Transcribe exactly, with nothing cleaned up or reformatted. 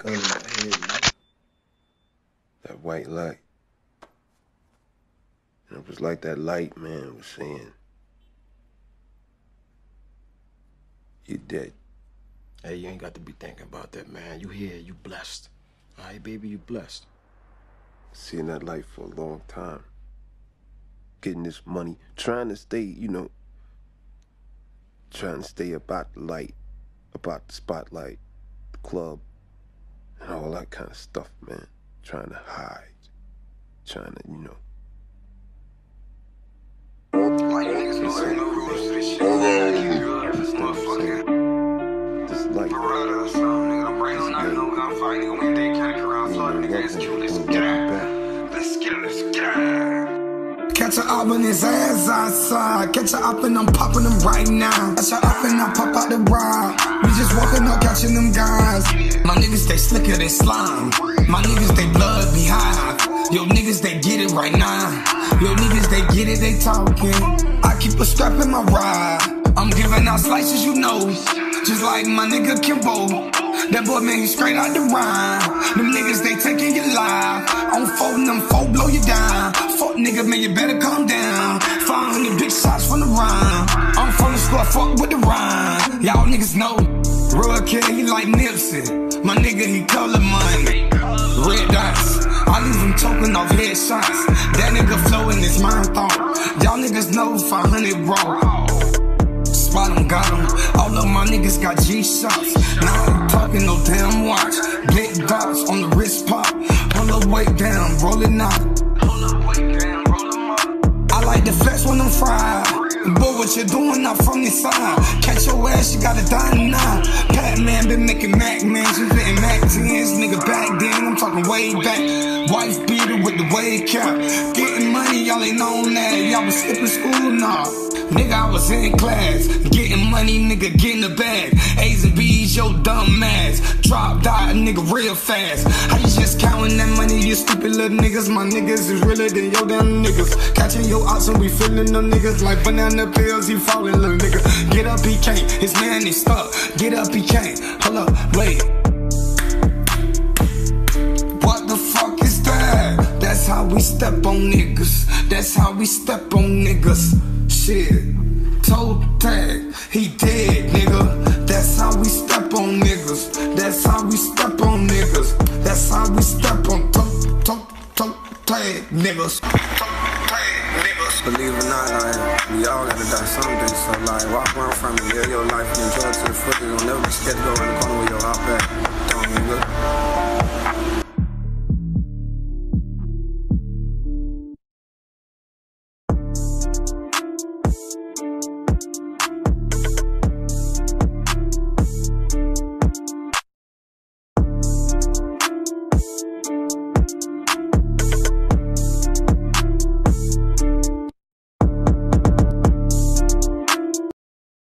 gun in my head, man. That white light. And it was like that light, man, was saying, you're dead. Hey, you ain't got to be thinking about that, man. You here, you blessed. All right, baby, you blessed. Seeing that light for a long time. Getting this money, trying to stay, you know, trying to stay about the light, about the spotlight, the club, and all that kind of stuff, man. Trying to hide, trying to, you know. This light. Catch her up in his ass outside. Catch her up and I'm popping them right now. Catch her up and I pop out the ride. We just walking up catching them guys. My niggas, they slicker than slime. My niggas, they blood behind. Yo niggas, they get it right now. Yo niggas, they get it, they talking. I keep a strap in my ride. I'm giving out slices, you know. Just like my nigga Kimbo. That boy, man, he straight out the rhyme. Them niggas, they taking you live. I'm folding them, fold, blow you down. Fuck nigga, man, you better calm down. five hundred big shots from the rhyme. I'm from the squad, fuck with the rhyme. Y'all niggas know, real kid, he like Nipsey. My nigga, he color money. Red dots, I leave him choking off headshots. That nigga flow in his mind thought. Y'all niggas know five hundred raw. Spot him, got him. All of my niggas got G-shots. Now I'm talking no damn watch. Big dots on the wrist pop. Pull the weight down, roll it out. I like the flex when I'm fried. Boy, what you doing up from the side? Catch your ass, you gotta die now. Pat-Man been making Mac, man. She fitting Mac tens, nigga back then. I'm talking way back. Wife beater with the wave cap. Getting money, y'all ain't on that. Y'all was skipping school, nah. Nigga, I was in class, getting money, nigga, getting the bag. A's and B's, yo dumb ass. Drop die, nigga, real fast. How you just counting that money, you stupid little niggas? My niggas is realer than your damn niggas. Catching your ops and we feeling them niggas like banana pills, he falling, little nigga. Get up, he can't, his man is stuck. Get up, he can't, hold up, wait. What the fuck is that? That's how we step on niggas. That's how we step on niggas. Shit, toe tag, he dead, nigga. That's how we step on niggas. That's how we step on niggas. That's how we step on toe, toe, toe tag niggas. Toe tag niggas. Believe it or not, like, we all gotta die someday. So like, walk around from me, live your life and enjoy it to the fullest. Don't never be scared to go around the corner with your op at. Don't nigga.